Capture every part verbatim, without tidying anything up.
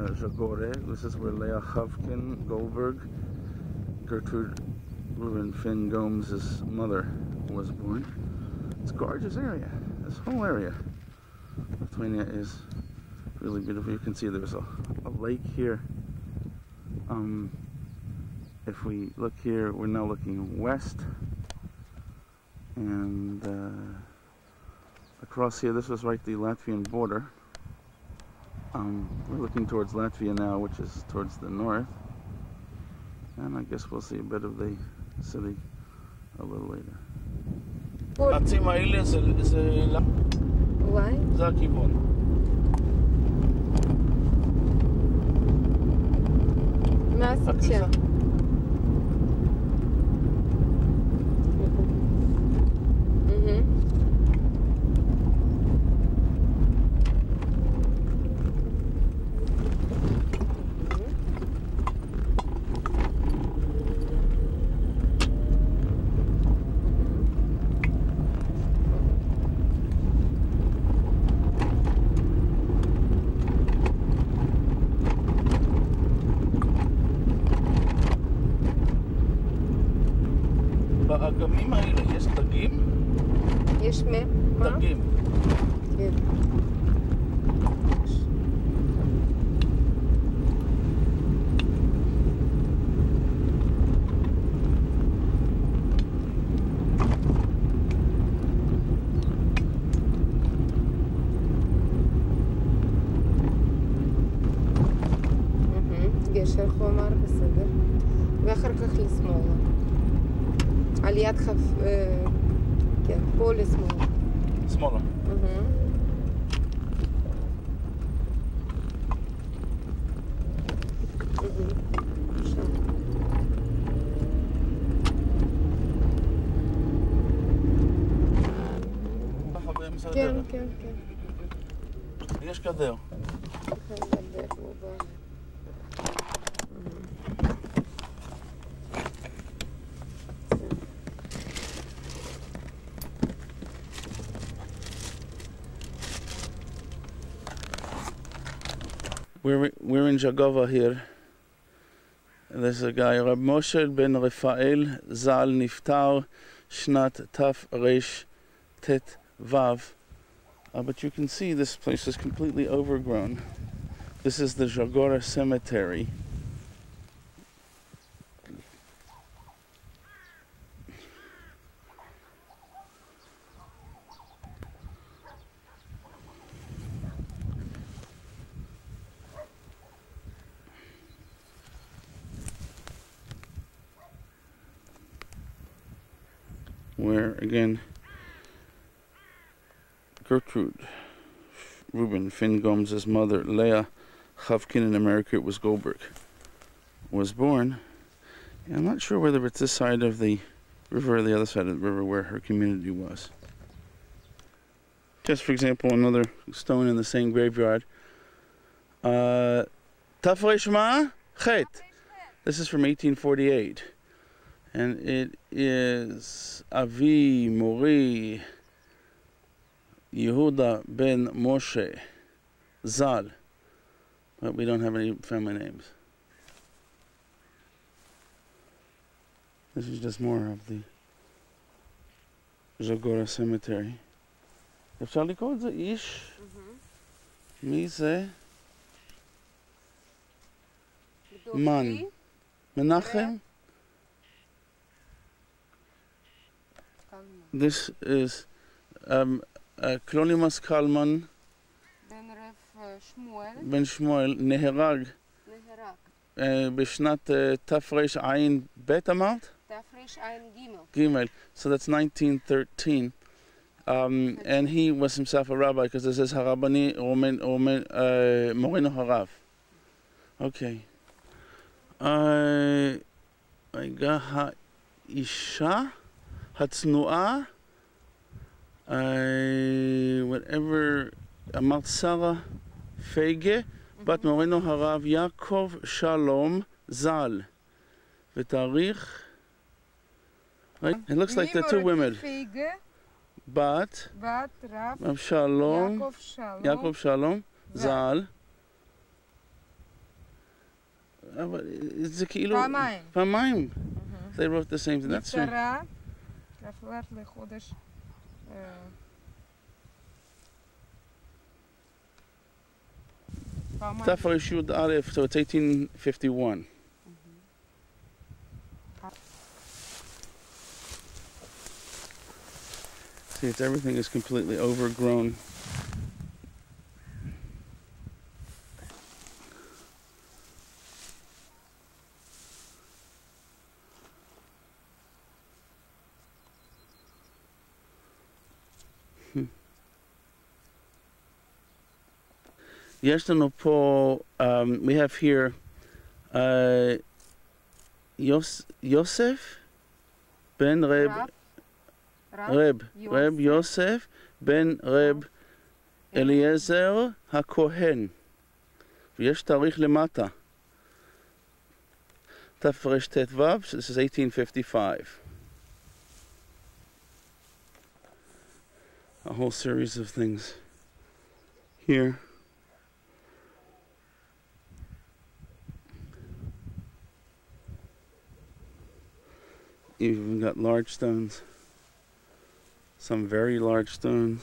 Zagare. This is where Leah Chavkin Goldberg, Gertrude Reuben Finn Gomes' mother, was born. It's a gorgeous area. This whole area. Lithuania is really beautiful. You can see there's a, a lake here. Um, if we look here, we're now looking west. And uh, across here, this was right the Latvian border. Um, we're looking towards Latvia now, which is towards the north. And I guess we'll see a bit of the city a little later. Why? באגמים האלה יש דגים? יש מה? דגים. כן. גשר חומר, בסדר. ואחר כך לשמאלה. על יד חף... כן, פה לשמאלה. שמאלה. כן, כן, כן. יש גדר. We're, we're in Zagare here. There's a guy, Rab Moshe ben Rafael Zal Niftar Shnat Taf Resh Tet Vav. Uh, but you can see this place is completely overgrown. This is the Zagare Cemetery. Where, again, Gertrude Reuben Finn Gomes' mother, Leah Chavkin, in America it was Goldberg, was born. And I'm not sure whether it's this side of the river or the other side of the river where her community was. Just for example, another stone in the same graveyard. Uh, Tafresh Ma Chet. This is from eighteen forty-eight. And it is Avi Mori Yehuda ben Moshe Zal, but we don't have any family names. This is just more of the Zagare Cemetery. אפשר לקרוא את זה? איש? מי זה? מן. מנחם? This is um, uh, Clonimus Kalman Ben Shmuel נהרג בשנת תרע"ב אמרת? תרע"ג. So that's nineteen thirteen. Um, and he was himself a rabbi because it says Harabani Moreno Harav. Okay. רגע, האישה הצנועה, whatever, אמרת שרה פייגה, בת מורנו הרב יעקב שלום ז"ל. ותאריך, right? It looks like the two women. בת, רב שלום, יעקב שלום ז"ל. אבל זה כאילו... פעמיים. פעמיים. They wrote the same thing. That's right. נפטרה, כ"ו לחודש. פעמיים. תר"ש י"א, so it's eighteen fifty-one. See, it's everything is completely overgrown. יש לנו פה, um, we have here uh, יוס, יוסף בן רב, רב, רב יוסף בן רב אליעזר הכהן, ויש תאריך למטה, תרט"ו, this is eighteen fifty-five. A whole series of things here. You've even got large stones, some very large stones.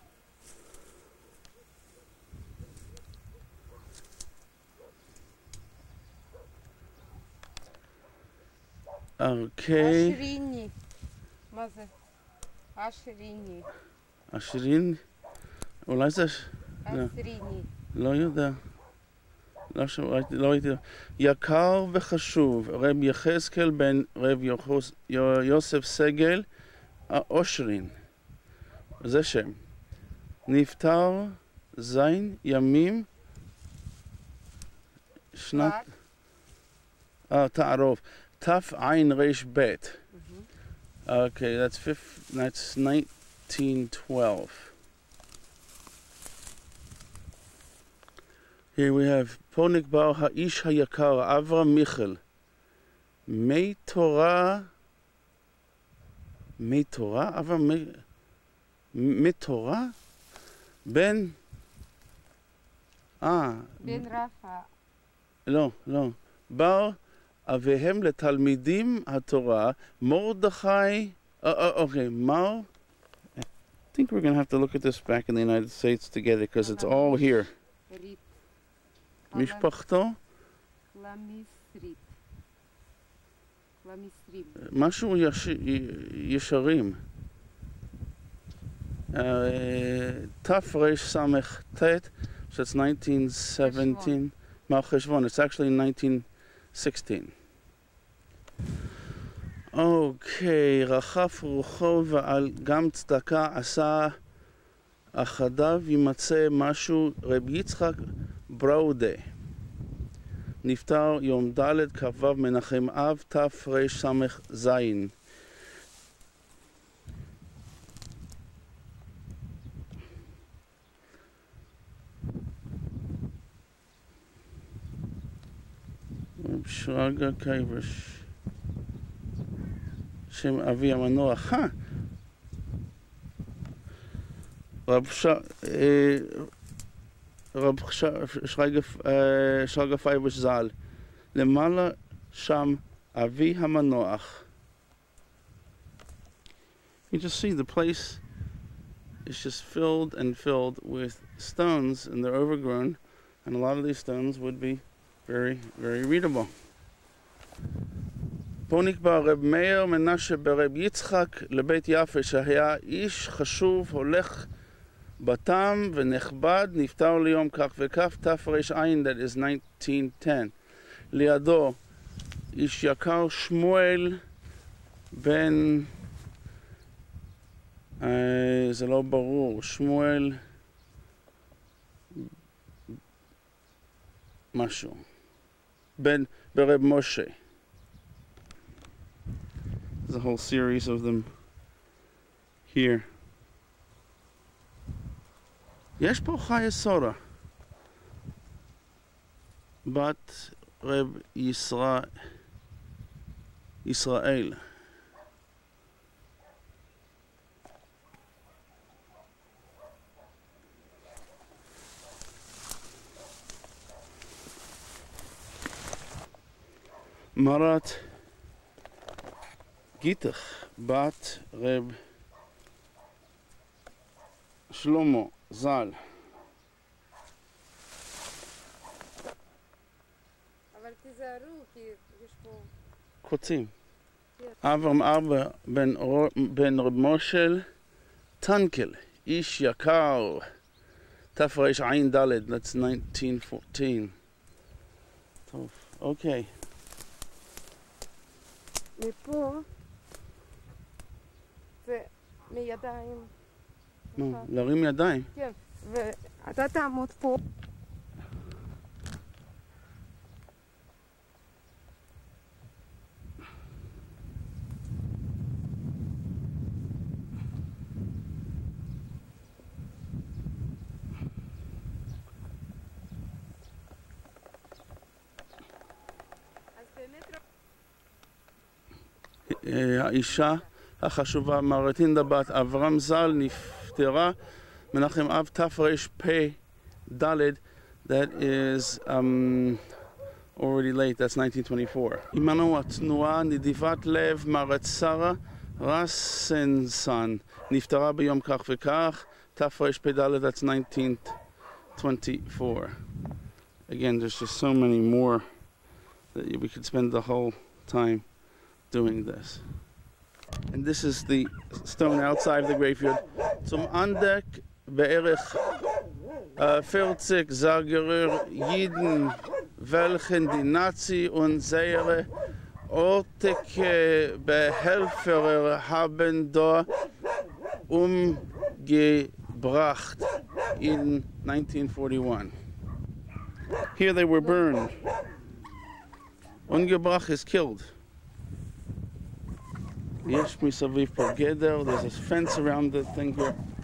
Okay. Ashrini. מה זה? אשריני. אשרין? אולי זה... אשריני. לא יודע. לא, לא הייתי... יקר וחשוב, רב יחזקאל בן רב יוחוס, יוסף סגל אושרין. זה שם. נפטר זין ימים שנת... אה, תערוף. תע"ן רש ב'. Okay, that's fifth, that's nineteen twelve. Here we have פה נקבר האיש היקר אברהם מיכל, מי תורה, מי תורה, אברהם מי, מי תורה, בן, אה, בן רפה. לא, לא, בר אביהם לתלמידים התורה, מרדכי, okay, מר, I think we're going to have to look at this back in the United States together because it's all here. משפחתו? למסרית. למסרים. משהו יש, ישרים. תרס"ט, so it's nineteen seventeen. מהחשבון, it's actually nineteen sixteen. אוקיי, רחף רוחו ועל גם צדקה עשה אחדיו יימצא משהו. רב יצחק בראודה נפטר יום ד' כ"ו מנחם אב תרס"ז. רב שרגא קייברש שם אבי המנוח. אה! רב ש... רב שרגא פייברש ז"ל, למעלה שם אבי המנוח. You just see the place is just filled and filled with stones, and they're overgrown, and a lot of these stones would be very, very readable. פה נקבע רב מאיר מנשה ברב יצחק לבית יפה, שהיה איש חשוב הולך בתם ונכבד, נפטר ליום כך וכך, תרע"ע, that is nineteen ten. לידו איש יקר שמואל בן, אה, זה לא ברור, שמואל משהו, בן ברב משה. There's a whole series of them here. יש פה חיה סורה, בת רב ישראל, ישראל. Marat Gitach Bat Reb Shlomo Zal. אבל תיזהרו, כי יש פה... קוצים. אברהם ארבע בן רב מושל טנקל, איש יקר. תפרש עין ד', that's nineteen fourteen. טוב, אוקיי. מפה זה מידיים. נו, להרים ידיים. כן, ואתה תעמוד פה. האישה החשובה מרטינדה בת אברהם ז"ל נפטרה מנחם אב תרפ"ד. That is um, already late, that's nineteen twenty-four. עמנו התנועה נדיבת לב מרת שרה רסנסן נפטרה ביום כך וכך תרפ"ד, that's nineteen twenty-four. Again, there's just so many more that we could spend the whole time doing this. And this is the stone outside of the graveyard. Zum Andeck be'erich vierzig Zagare Jiden, welchen die Nazi und seine Ortike Behelfer haben da umgebracht in nineteen forty-one. Here they were burned. Umgebracht is killed. Yesh misaviv par geder. There's a fence around the thing here.